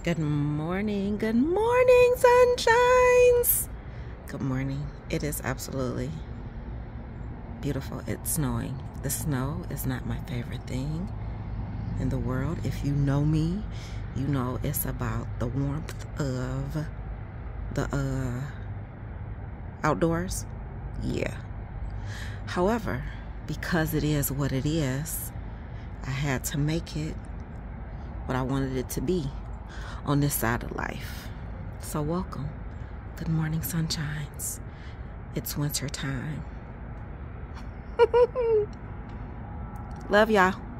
Good morning, sunshines. Good morning. It is absolutely beautiful. It's snowing. The snow is not my favorite thing in the world. If you know me, you know it's about the warmth of the outdoors. Yeah. However, because it is what it is, I had to make it what I wanted it to be on this side of life. So welcome. Good morning, sunshines. It's winter time. Love y'all.